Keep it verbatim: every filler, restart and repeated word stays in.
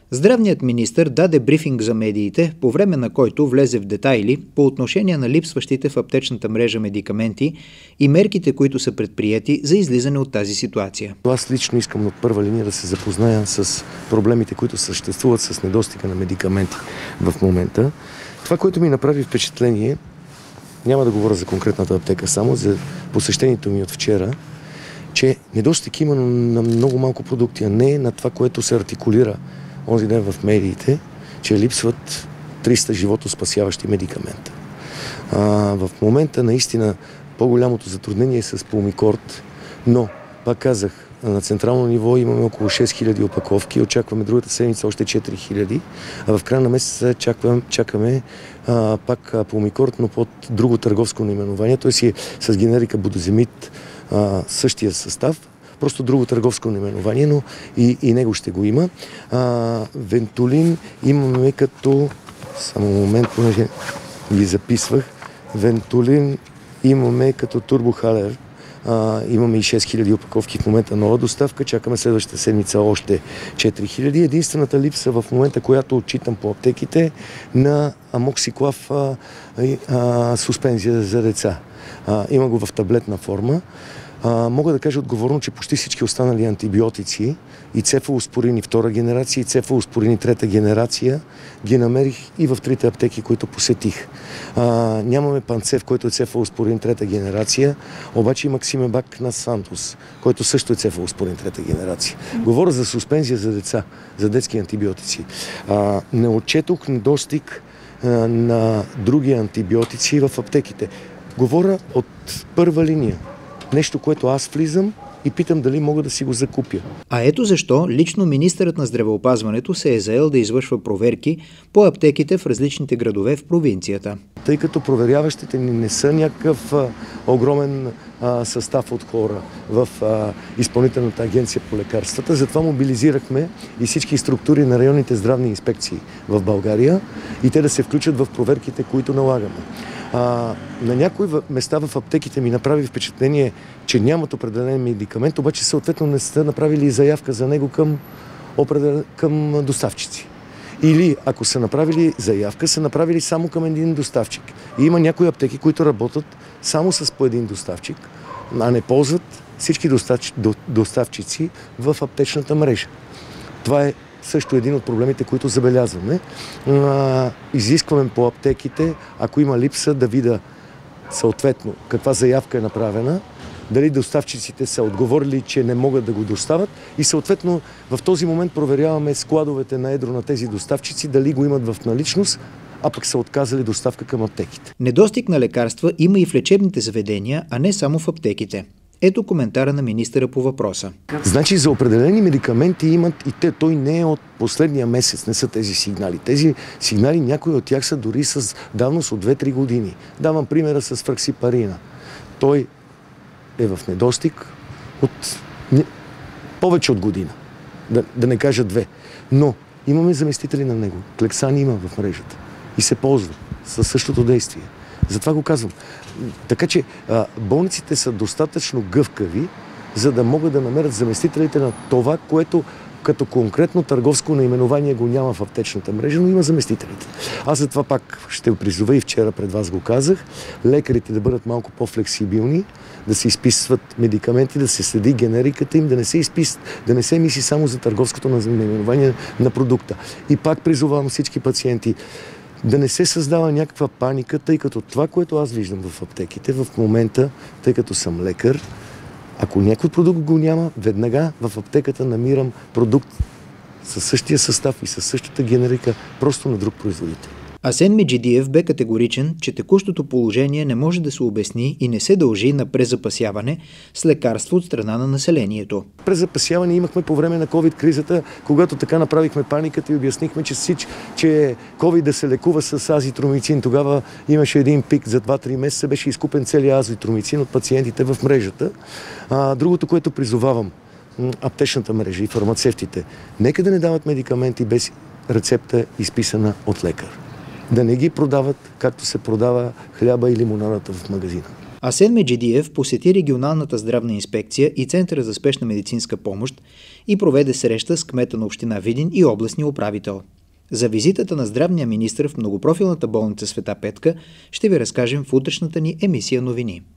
Здравният министър даде брифинг за медиите, по време на който влезе в детайли по отношение на липсващите в аптечната мрежа медикаменти и мерките, които са предприети за излизане от тази ситуация. Аз лично искам от първа линия да се запозная с проблемите, които съществуват с недостига на медикаменти в момента. Това, което ми направи впечатление, няма да говоря за конкретната аптека, само за посещението ми от вчера, че недостиг има на много малко продукти, а не на това, което се артикулира онзи ден в медиите, че липсват триста животоспасяващи медикамента. А, в момента наистина по-голямото затруднение е с Пулмикорд, но, пак казах, на централно ниво имаме около шест хиляди опаковки, очакваме другата седмица още четири хиляди, а в края на месеца чакваме, чакаме а, пак Пулмикорд, но под друго търговско наименование, т.е. си е с генерика Будоземид, а, същия състав, просто друго търговско наименование, но и, и него ще го има. А, Вентолин имаме като... Само момент, понеже ги записвах. Вентолин имаме като турбохалер. А, имаме и шест хиляди опаковки в момента нова доставка. Чакаме следващата седмица още четири хиляди. Единствената липса в момента, която отчитам по аптеките, на амоксиклав а, а, суспензия за деца. А, има го в таблетна форма. А, мога да кажа отговорно, че почти всички останали антибиотици и цефалоспорини втора генерация и цефалоспорини трета генерация ги намерих и в трите аптеки, които посетих. А, нямаме Панцев, който е цефалоспорин трета генерация, обаче и Максимебак на Сантос, който също е цефалоспорин трета генерация. Говоря за суспензия за деца, за детски антибиотици. А, не отчетох недостиг а, на други антибиотици в аптеките. Говоря от първа линия. Нещо, което аз влизам и питам дали мога да си го закупя. А ето защо лично министърът на здравеопазването се е заел да извършва проверки по аптеките в различните градове в провинцията. Тъй като проверяващите ни не са някакъв а, огромен а, състав от хора в а, изпълнителната агенция по лекарствата, затова мобилизирахме и всички структури на районните здравни инспекции в България и те да се включат в проверките, които налагаме. А, на някои места в аптеките ми направи впечатление, че нямат определен медикамент, обаче съответно не са направили заявка за него към, определен, към доставчици. Или ако са направили заявка, са направили само към един доставчик. И има някои аптеки, които работят само с по един доставчик, а не ползват всички доставчици в аптечната мрежа. Това е също един от проблемите, които забелязваме. Изискваме по аптеките, ако има липса, да видя съответно каква заявка е направена, дали доставчиците са отговорили, че не могат да го доставят и съответно в този момент проверяваме складовете на едро на тези доставчици, дали го имат в наличност, а пък са отказали доставка към аптеките. Недостиг на лекарства има и в лечебните заведения, а не само в аптеките. Ето коментара на министъра по въпроса. Значи за определени медикаменти имат и те, той не е от последния месец, не са тези сигнали. Тези сигнали, някои от тях са дори с давност от две-три години. Давам примера с фраксипарина. Той е в недостиг от не, повече от година, да, да не кажа две. Но имаме заместители на него. Клексан има в мрежата и се ползва със същото действие. Затова го казвам. Така че а, болниците са достатъчно гъвкави, за да могат да намерят заместителите на това, което като конкретно търговско наименование го няма в аптечната мрежа, но има заместителите. Аз затова пак ще призова и вчера пред вас го казах, лекарите да бъдат малко по-флексибилни, да се изписват медикаменти, да се следи генериката им, да не се изписват, да не се мисли само за търговското наименование на продукта. И пак призовавам всички пациенти да не се създава някаква паника, тъй като това, което аз виждам в аптеките в момента, тъй като съм лекар, ако някой продукт го няма, веднага в аптеката намирам продукт със същия състав и със същата генерика, просто на друг производител. Асен Меджидиев бе категоричен, че текущото положение не може да се обясни и не се дължи на презапасяване с лекарство от страна на населението. Презапасяване имахме по време на ковид-кризата, когато така направихме паниката и обяснихме, че, всич, че ковид да се лекува с азитромицин. Тогава имаше един пик за два-три месеца, беше изкупен целият азитромицин от пациентите в мрежата. А, другото, което призовавам, аптечната мрежа и фармацевтите, нека да не дават медикаменти без рецепта, изписана от лекар. Да не ги продават, както се продава хляба и лимонадата в магазина. Асен Меджидиев посети регионалната здравна инспекция и Центъра за спешна медицинска помощ и проведе среща с кмета на община Видин и областния управител. За визитата на здравния министър в многопрофилната болница Света Петка ще ви разкажем в утрешната ни емисия новини.